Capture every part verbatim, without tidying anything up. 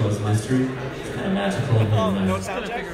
close mystery. It's kind of magical in Oh, here. no sound check?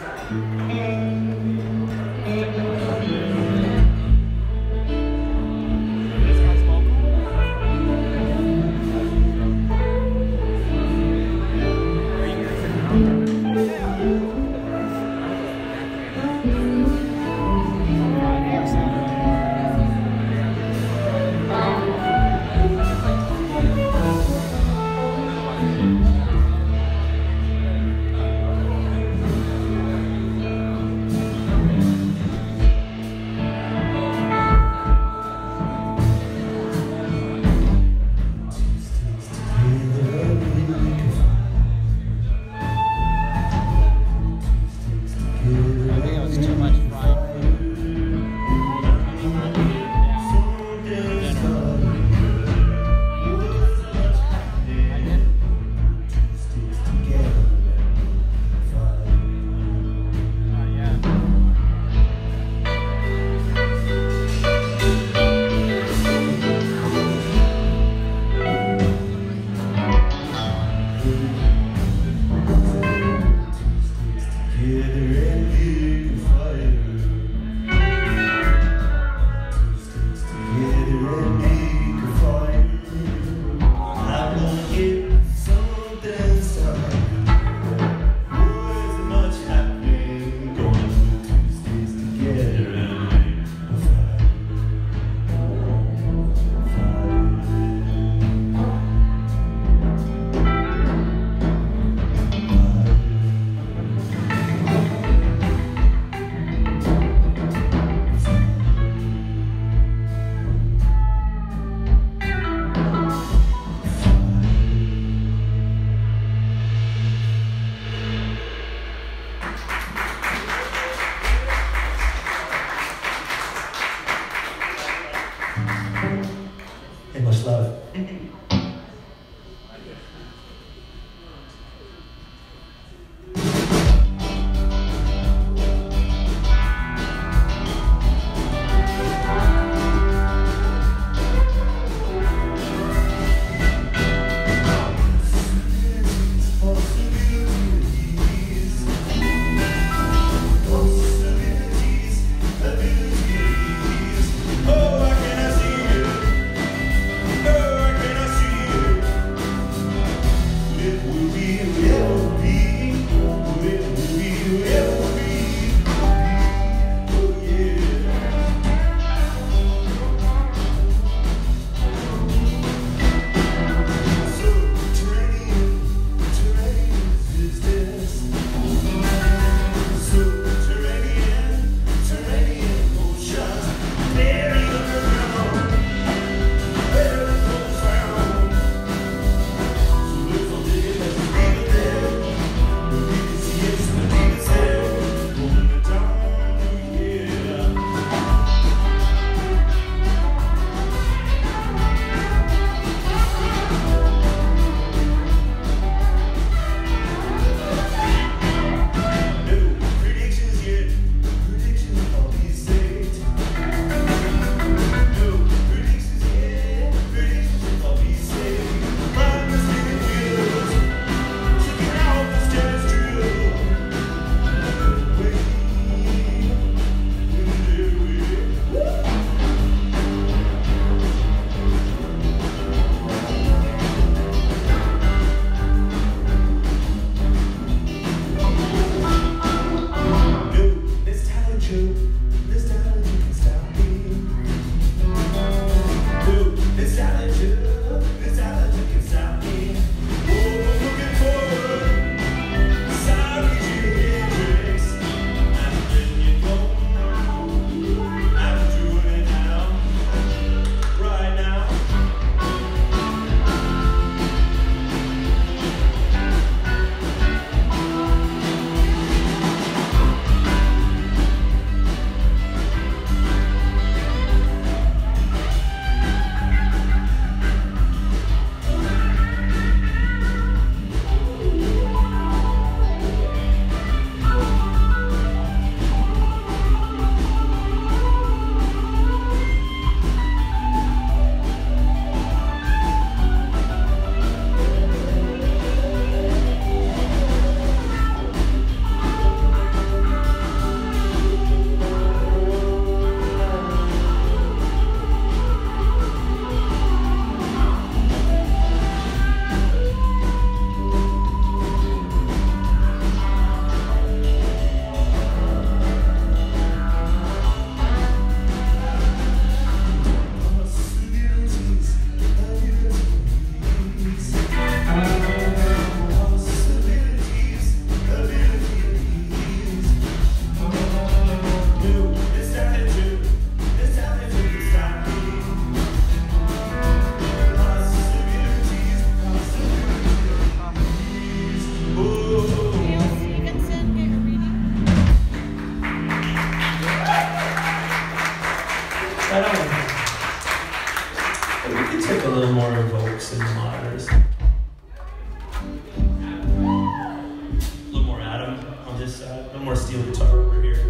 side. No more steel guitar over here.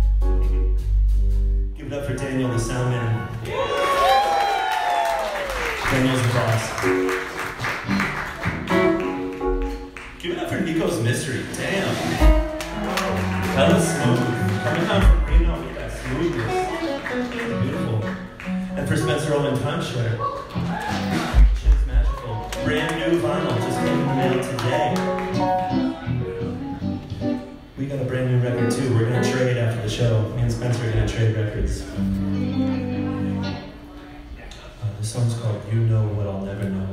Give it up for Daniel, the sound man. Daniel's the boss. Give it up for Nico's mystery. Damn. That was smooth. Coming down from Reno with that smoothness. Beautiful. And for Spencer Owen Timeshare. Shit's magical. Brand new vinyl just came in the mail today. We got a brand new record too. We're gonna trade after the show. Me and Spencer are gonna trade records. Uh, the song's called You Know What I'll Never Know.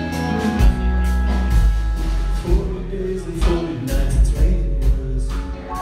Days and forty nights, it's raining words.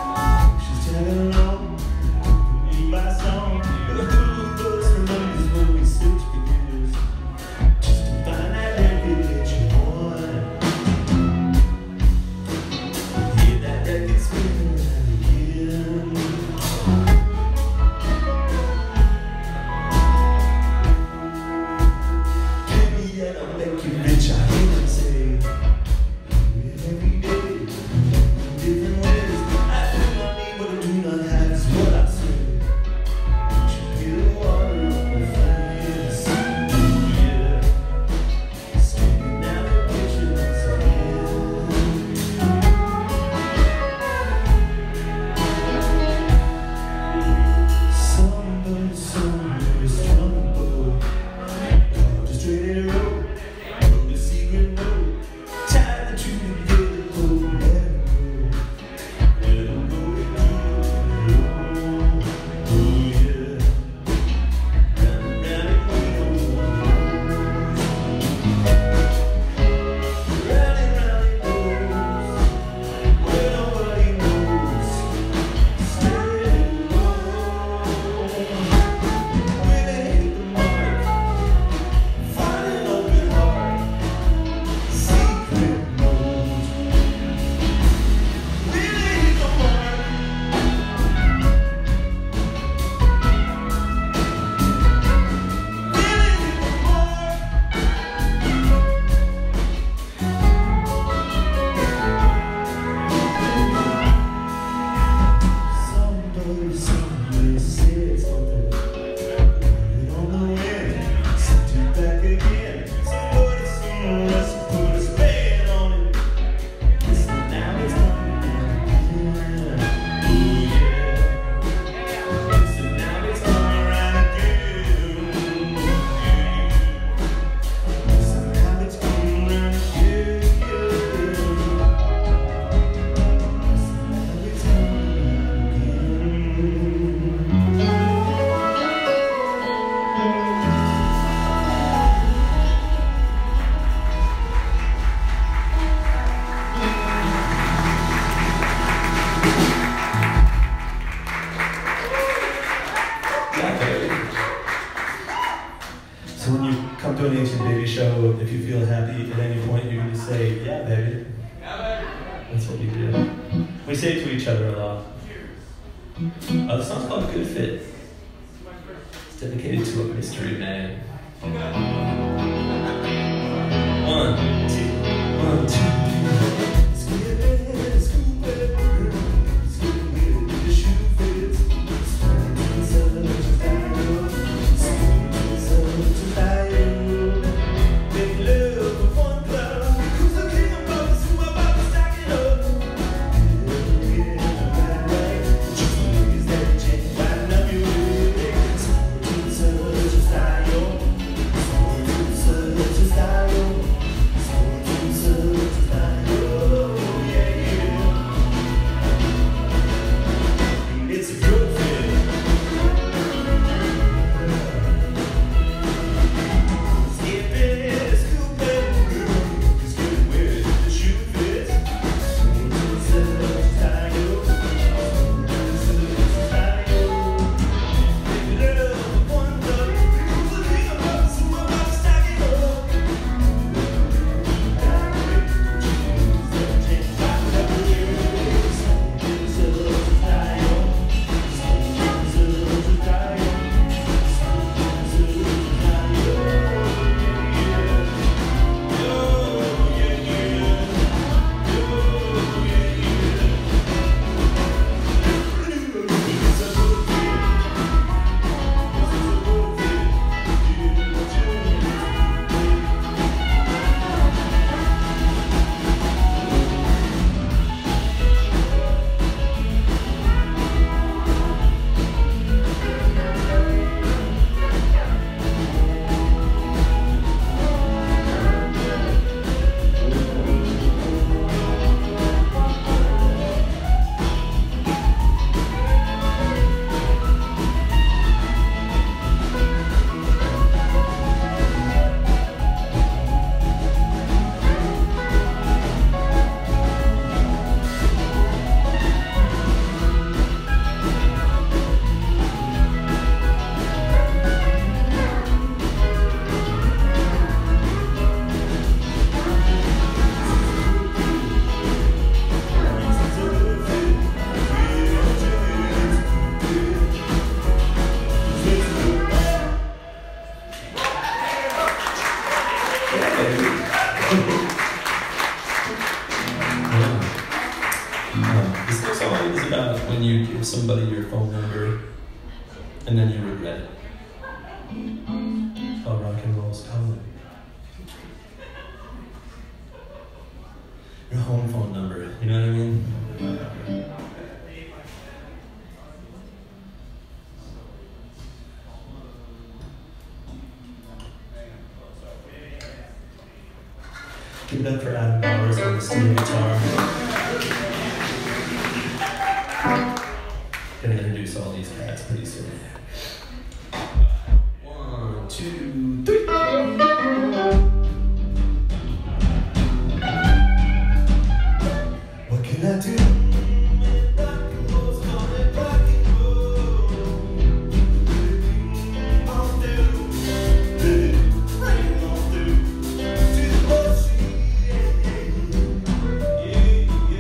So when you come to an Ancient Baby show, if you feel happy at any point, you can just say, yeah, baby. That's what we do. We say it to each other a lot. Uh, the song's called Good Fit. It's dedicated to a mystery man. One, two, one, two. Somebody your phone number, and then you regret it. Oh, rock and roll's calling. Your home phone number, you know what I mean? Give it up for Adam Bowers on the steel guitar. Gonna introduce all these cats pretty soon. One, two, three. What can I do? Yeah,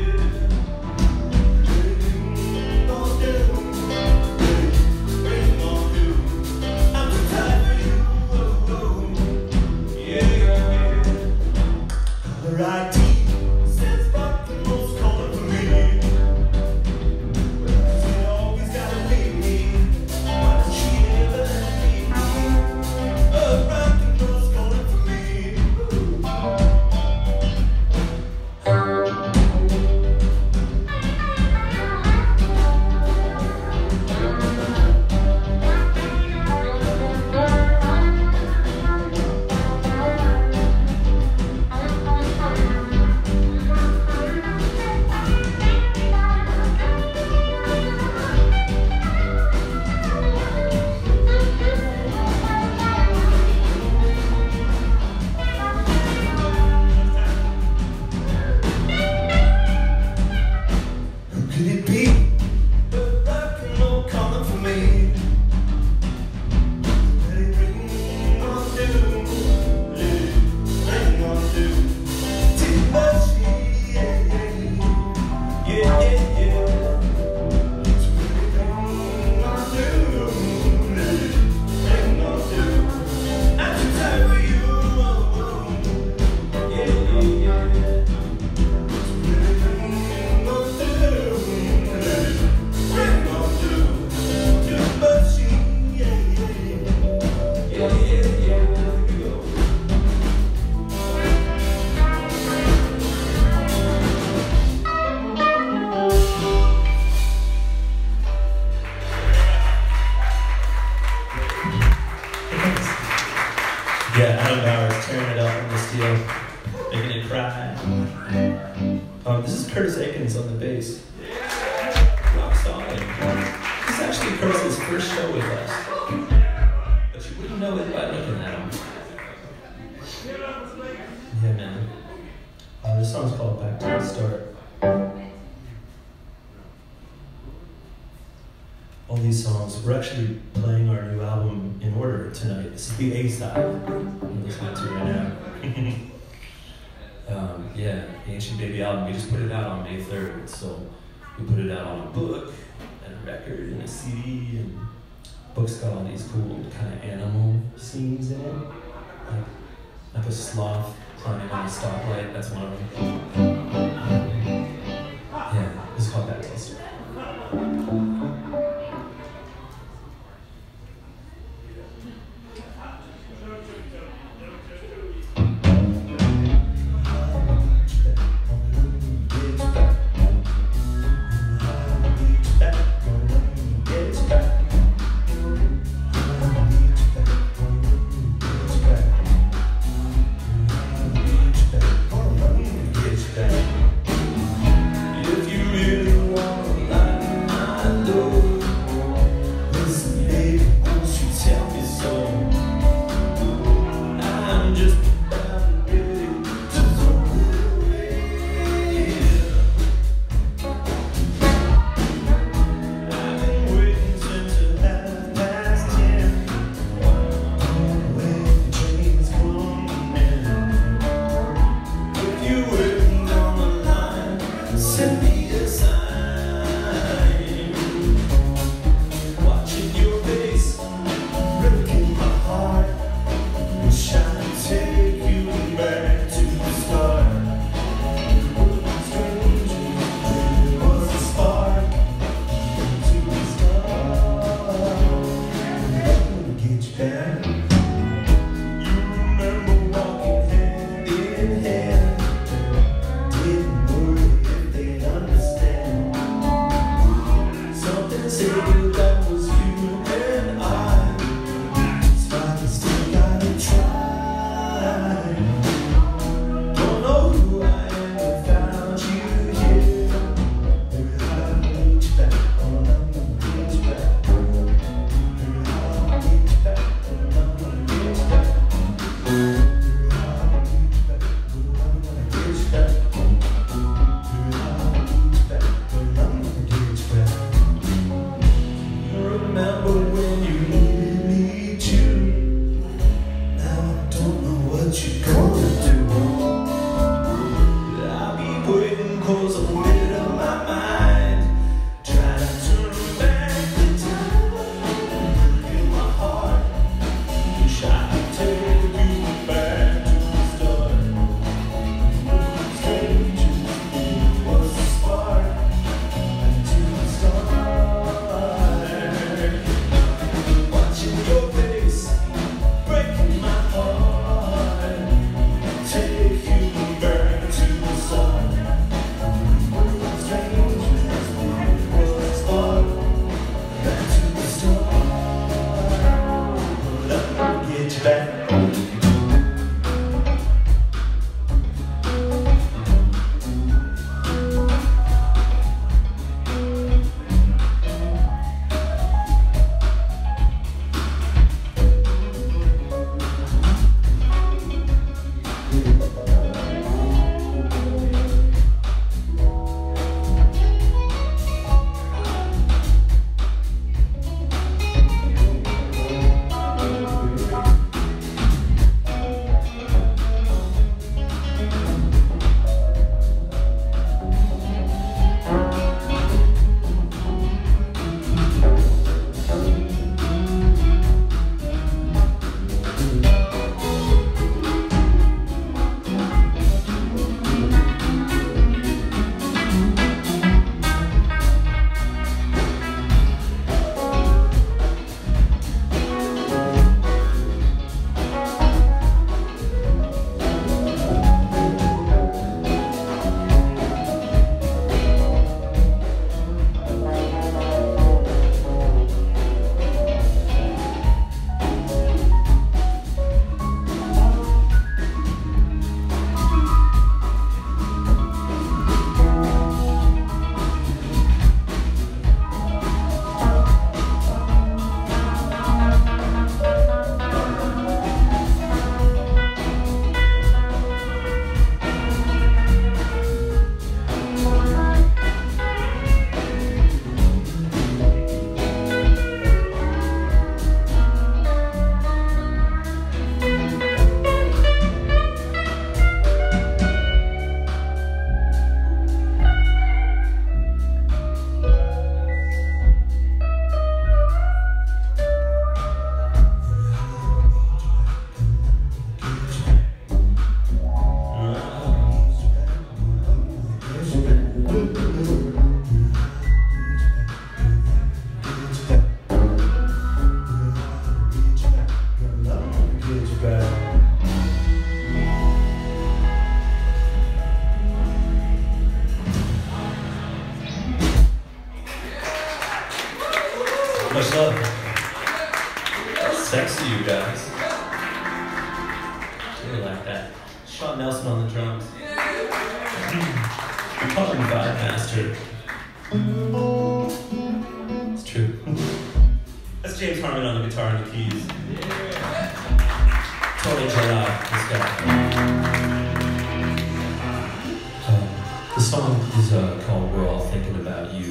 Chris Aikens on the bass. Rock solid. This is actually Chris's first show with us. But you wouldn't know it by looking at him. Yeah, man. Uh, this song's called Back to the Start. All these songs, we're actually playing our new album in order tonight. This is the A side I'm listening to right now. um, yeah, the Ancient Baby album, we just put it out on May third. So we put it out on a book, and a record, and a C D, and the book's got all these cool kind of animal scenes in it. Like, like a sloth climbing on a stoplight, that's one of them. Yeah, it's called Back to the Start. They Much love. That's sexy, you guys. Really like that. Sean Nelson on the drums. We call him Vibe Master. It's true. That's James Harman on the guitar and the keys. Totally Jedi, this guy. Uh, the song is uh, called We're All Thinking About You.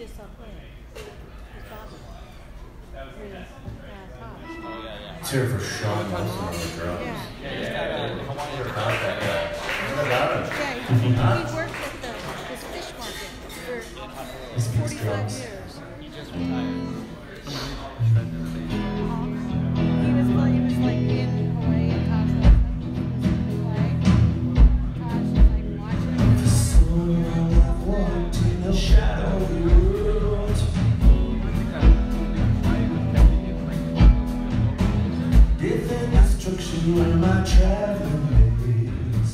saw Claire. His daughter. Reno. Uh, Tosh. Oh, yeah, yeah. It's here for Sean Wilson on the drums. Yeah. Yeah, he's got a Hawaiian About that guy. What about him? Yeah, he, he worked at the, this fish market for forty-five years. He just retired. He was like, he was like in Hawaii and Tosh was like, Tosh was like watching him. I've walked in a shadowy world. Death and destruction were my traveling days.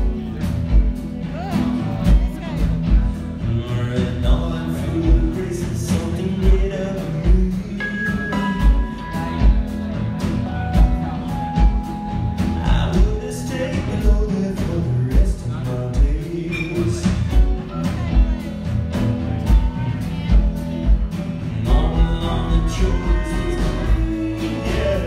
And all I'm through the grace is something greater than me. I would have stayed below there for the rest of my days. And all along the truth is yeah.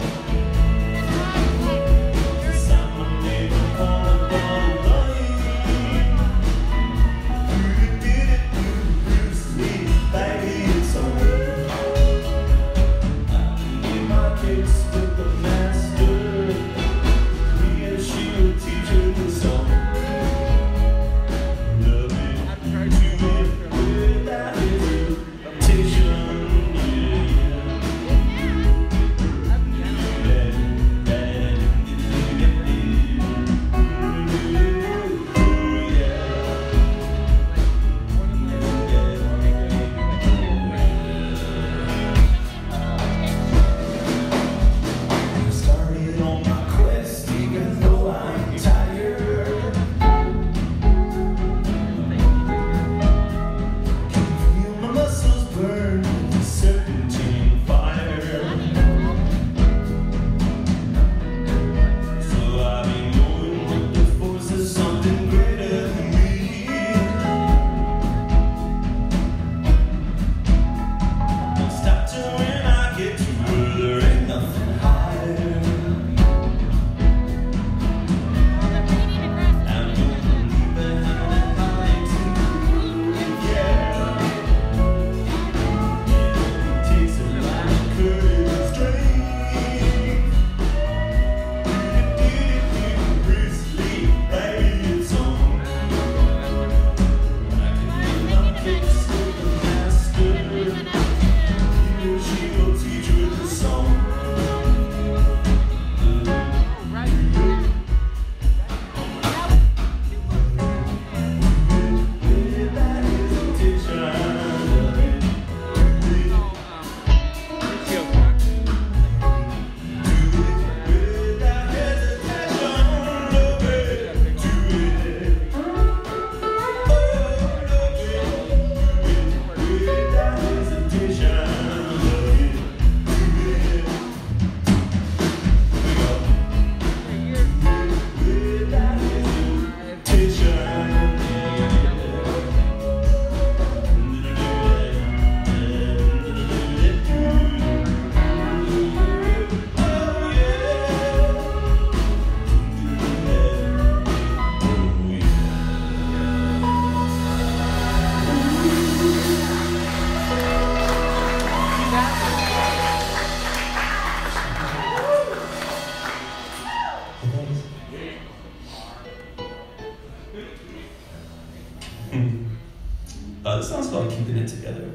Uh, this song's called Keeping It Together.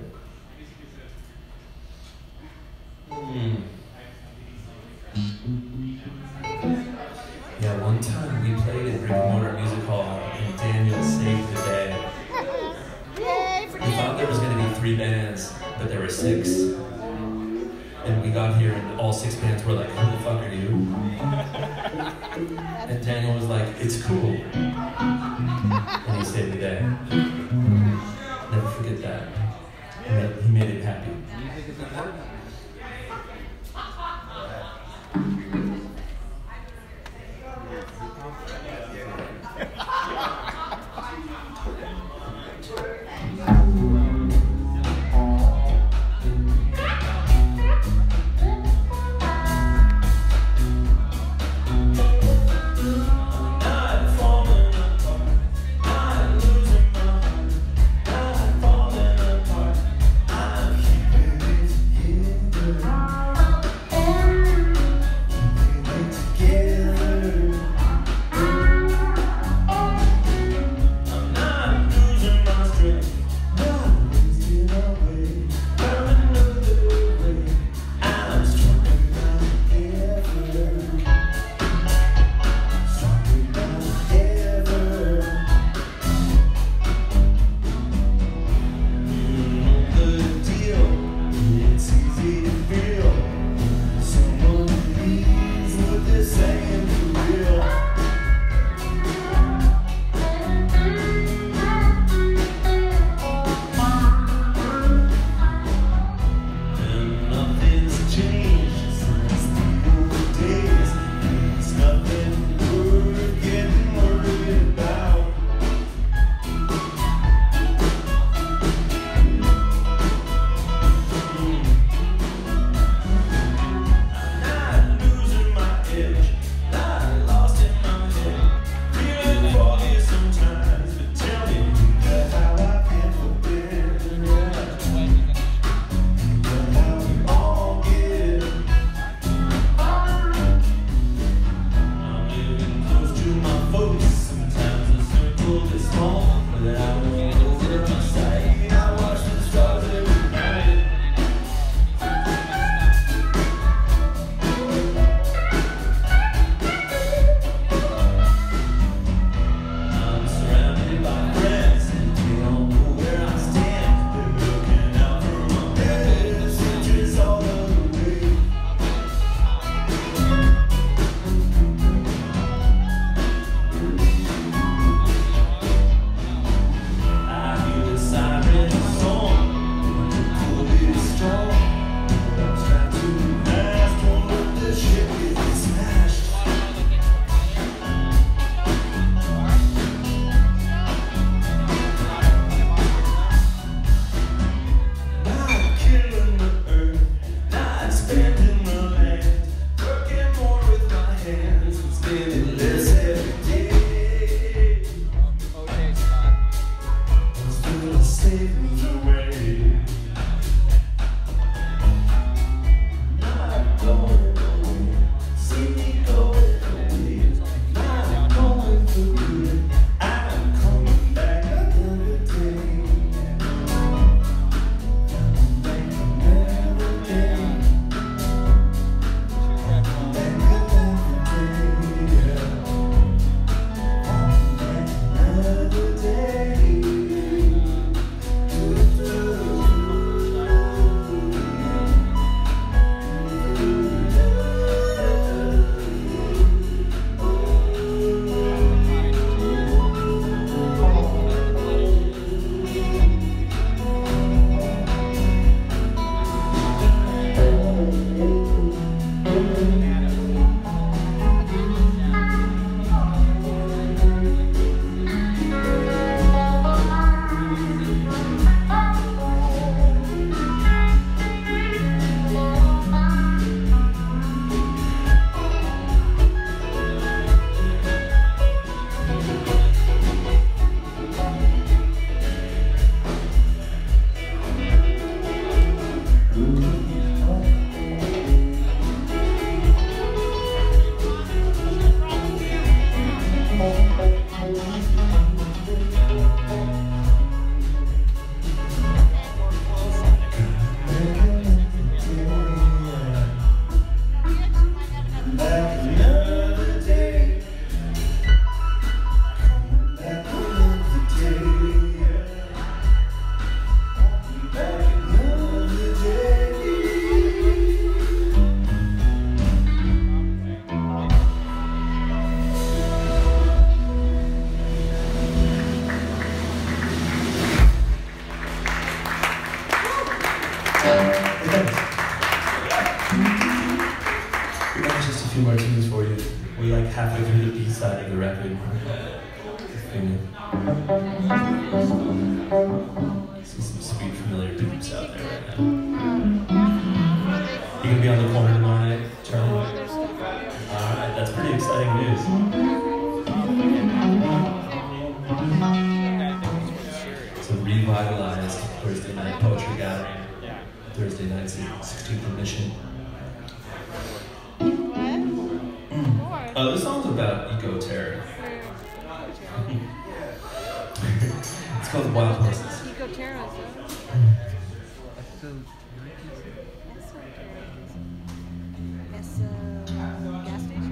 Hmm. Yeah, one time we played at Mortar Music Hall and Daniel saved the day. We thought there was going to be three bands, but there were six. And we got here and all six bands were like, who the fuck are you? And Daniel was like, it's cool. And he saved the day. Never forget that. He made, he made it happy. Music is important. Falling apart. halfway through the B side of the record. See some sweet familiar peeps out there right now. You gonna be on the corner tomorrow night, Charlie? Alright, that's pretty exciting news. It's a revitalized Thursday night poetry gathering. Thursday night's the sixteenth edition. Uh, this song's about eco-terror. It's called Wild Horses. Eco-terror, is it? It's a gas station.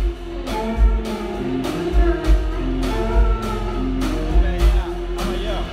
How about you?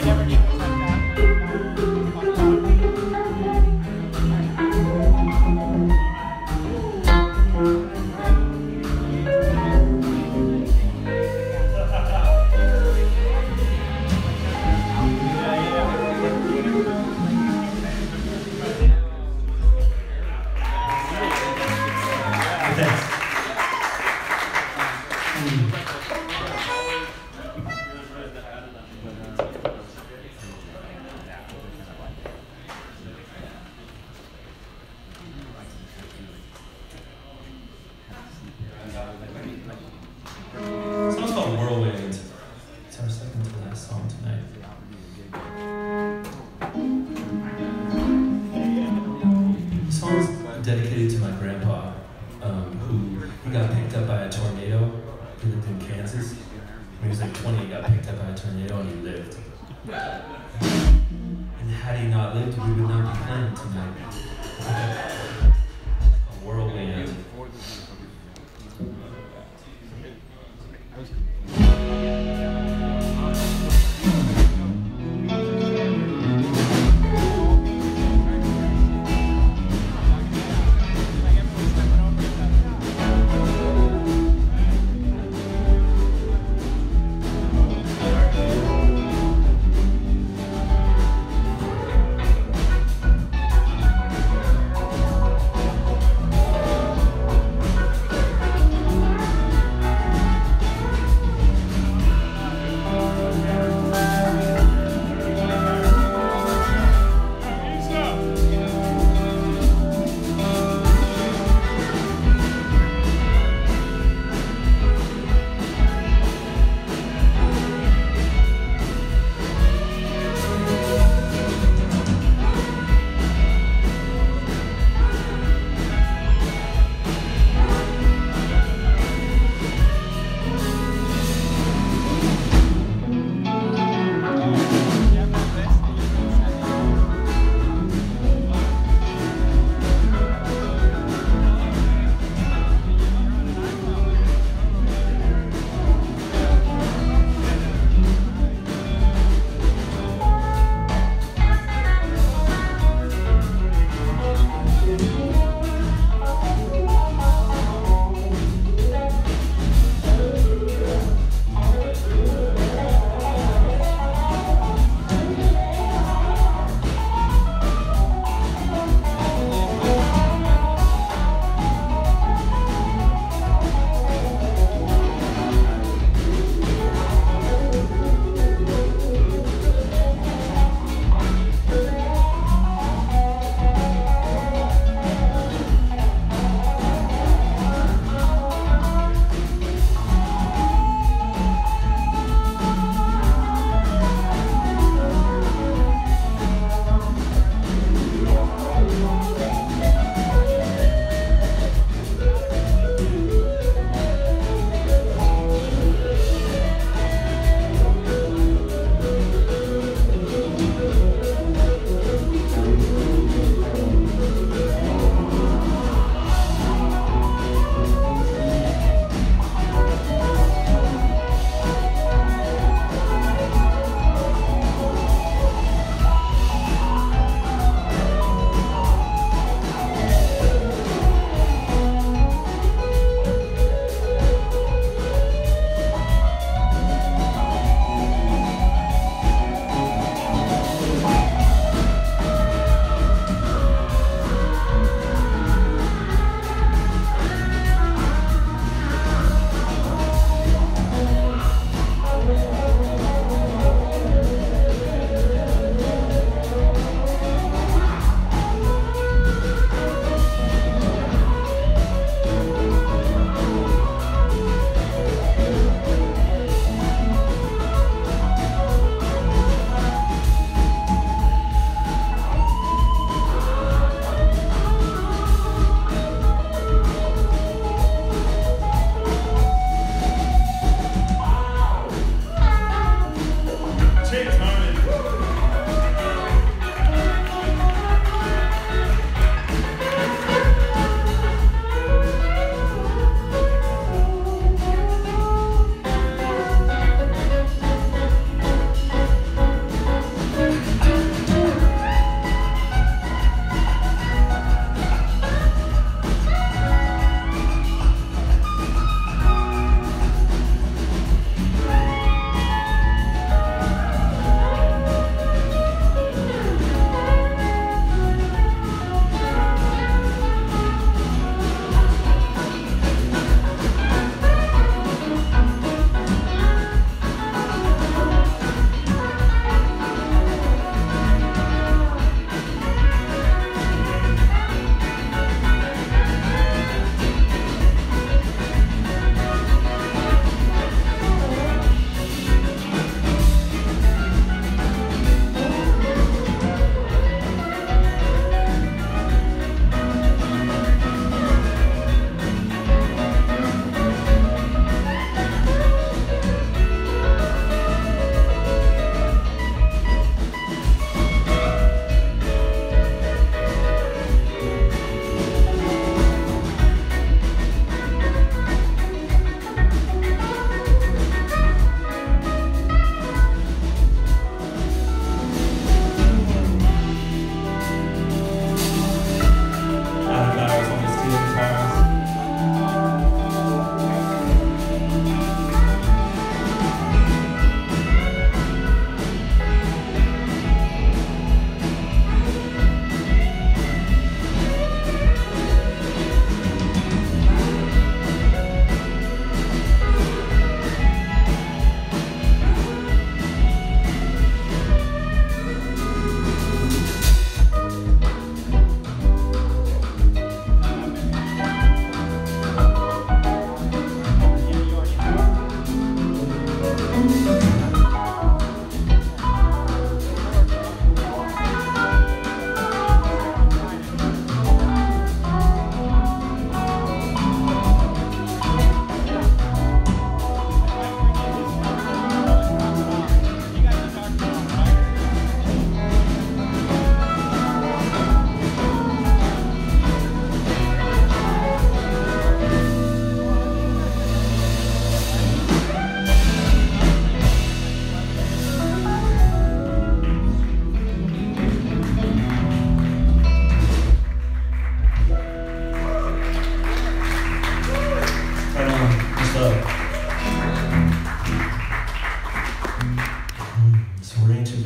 Dedicated to my grandpa, um, who he got picked up by a tornado. He lived in Kansas. When he was like twenty, he got picked up by a tornado and he lived. And had he not lived, we would not be playing tonight. A whirlwind.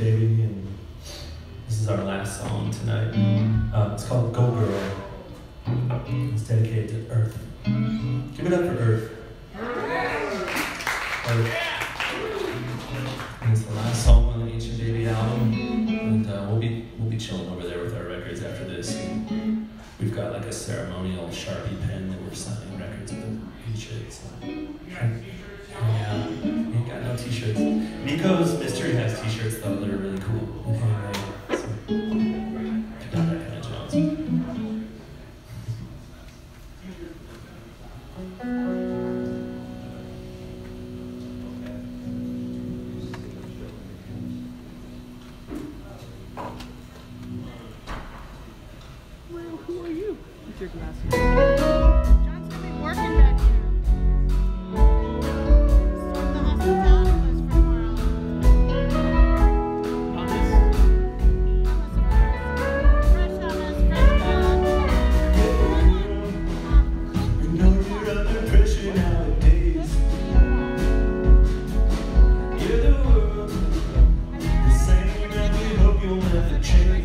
baby, and this is our last song tonight. Uh, it's called Go Girl. It's dedicated to Earth. Give it up for Earth. Earth. And it's the last song on the Ancient Baby album, and uh, we'll be we'll be chilling over there with our records after this. And we've got like a ceremonial Sharpie pen that we're signing records with and shit. So. Yeah, ain't got no t-shirts. Nico's Mystery has t-shirts though that are really cool. Anyway, so check out that kind of jobs. Well, who are you? With your glasses. John's gonna be working back here. Sort the hospitality list for tomorrow. Hummus. Fresh hummus, fresh bun. We know you're under pressure nowadays. You're the world, the same, and we hope you'll never change.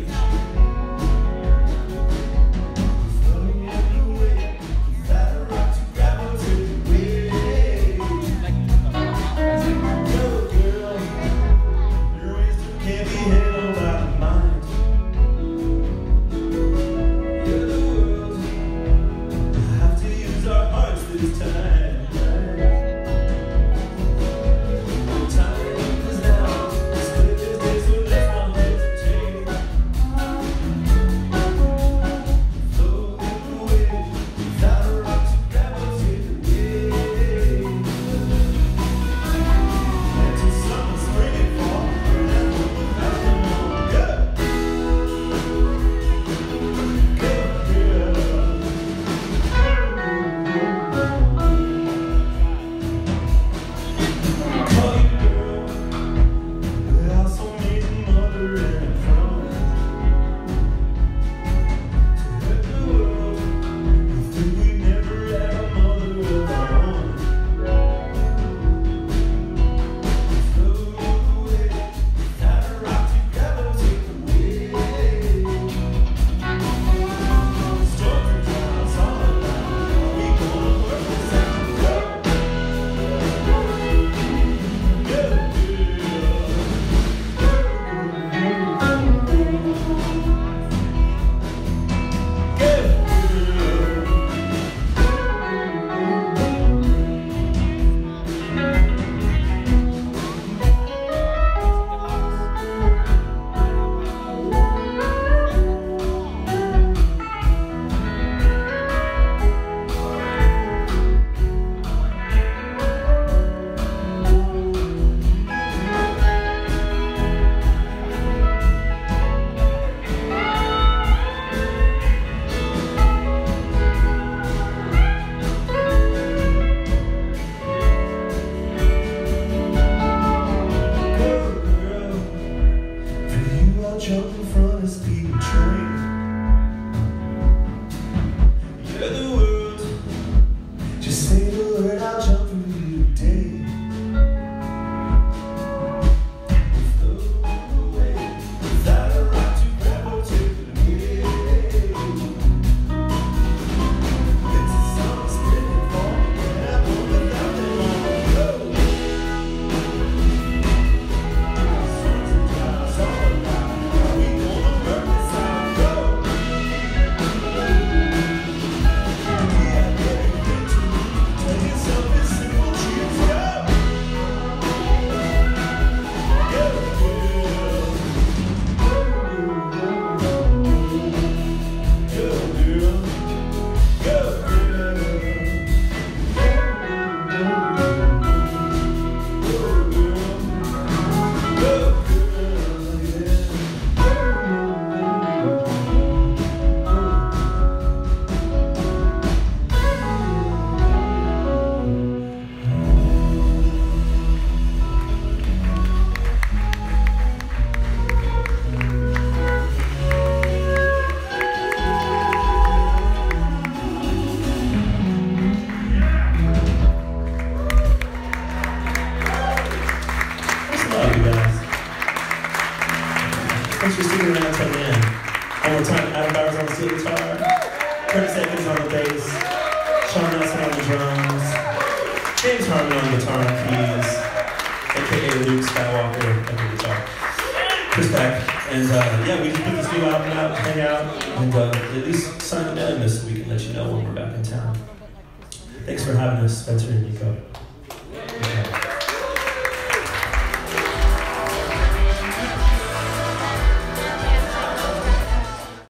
Go! Thanks for sticking around until the end. One more time, Adam Bowers on the steel guitar, Curtis Aikens on the bass, Sean Nelson on the drums, James Harman on guitar and keys, aka Luke Skywalker on the guitar, Chris Peck, and uh, yeah, we just put this new album out, hang out, and uh, at least sign the mailing list so we can let you know when we're back in town. Thanks for having us, Spencer and Nico.